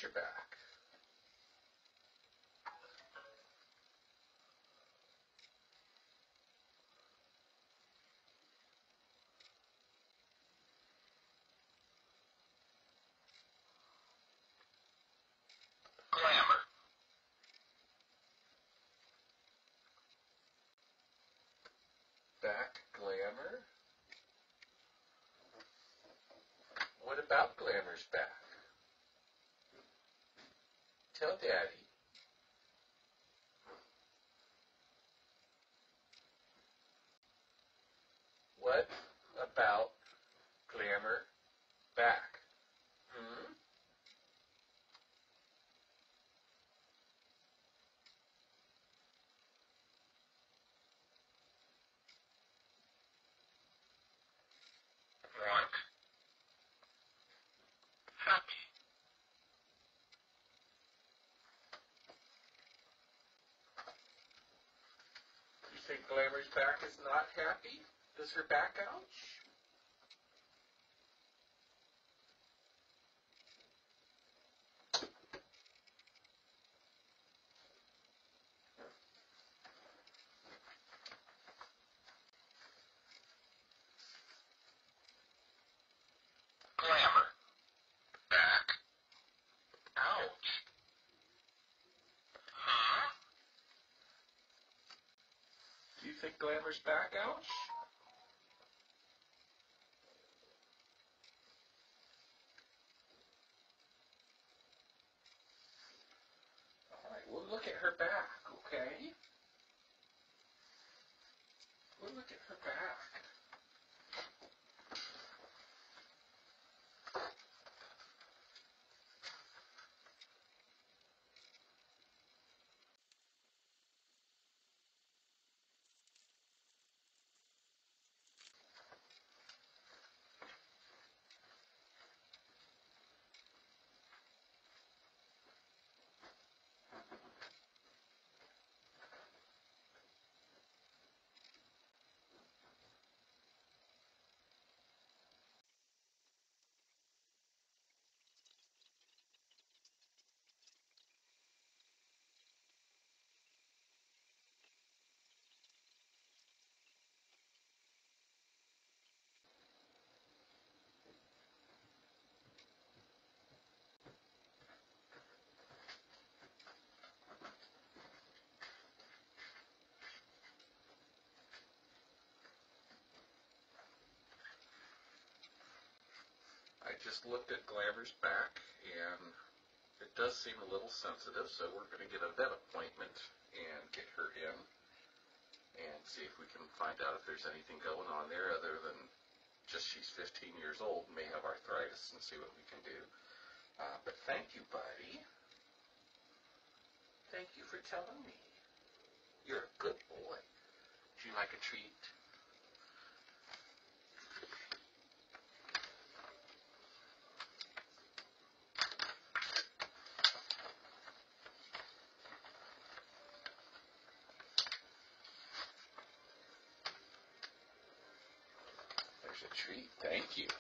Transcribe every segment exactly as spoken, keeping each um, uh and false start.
your back. Glamour. Back, Glamour. What about Glamour's back? Tell Daddy. What about Glamour back? Hmm? Want. Happy. You think Glamour's back is not happy? Does her back ouch? Glamour. Back. Ouch. Huh? Do you think Glamour's back ouch? Alright, we'll look at her back, okay? We'll look at her back. I just looked at Glamour's back, and it does seem a little sensitive, so we're going to get a vet appointment and get her in and see if we can find out if there's anything going on there other than just she's fifteen years old and may have arthritis, and see what we can do. Uh, but thank you, buddy. Thank you for telling me. You're a good boy. Would you like a treat? There's a treat. Thank you.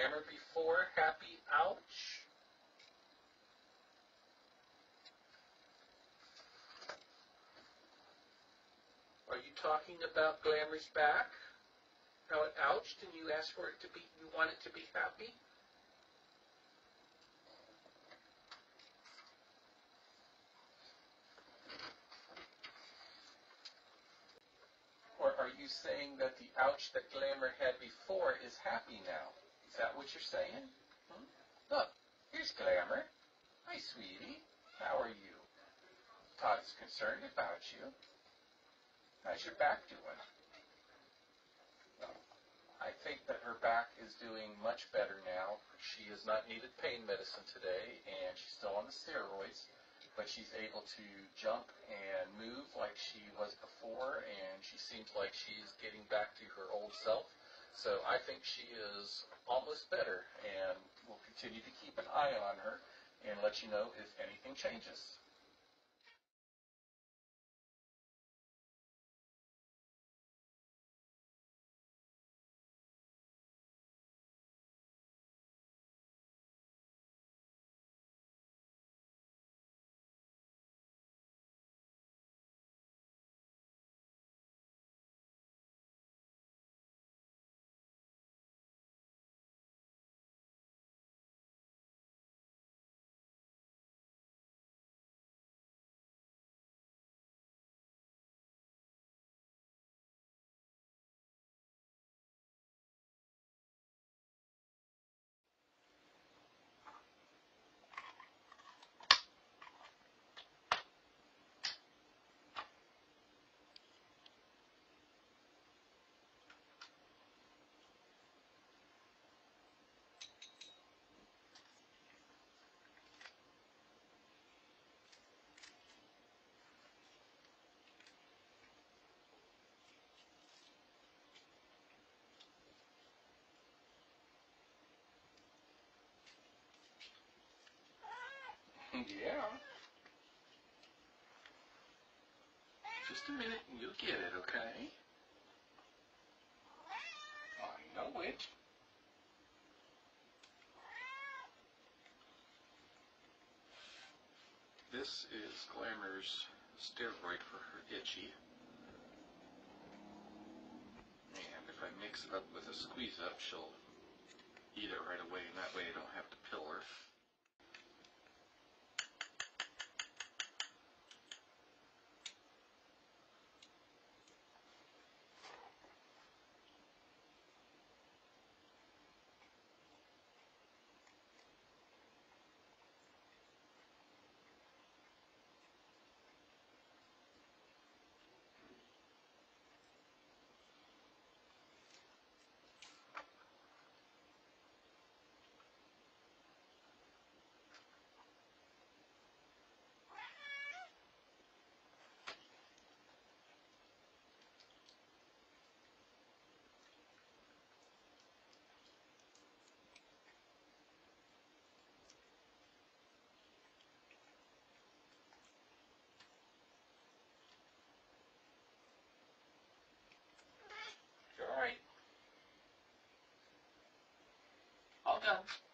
Glamour before Happy Ouch? Are you talking about Glamour's back? How it ouched and you asked for it to be, you want it to be happy? Or are you saying that the ouch that Glamour had before is happy now? Is that what you're saying? Hmm? Look, here's Glamour. Hi, sweetie. How are you? Todd's concerned about you. How's your back doing? I think that her back is doing much better now. She has not needed pain medicine today, and she's still on the steroids, but she's able to jump and move like she was before, and she seems like she's getting back to her old self. So I think she is almost better, and we'll continue to keep an eye on her and let you know if anything changes. Yeah. Just a minute and you'll get it, okay? I know it. This is Glamour's steroid for her itchy. And if I mix it up with a squeeze up, she'll eat it right away, and that way I don't have to pill her. All right. All done.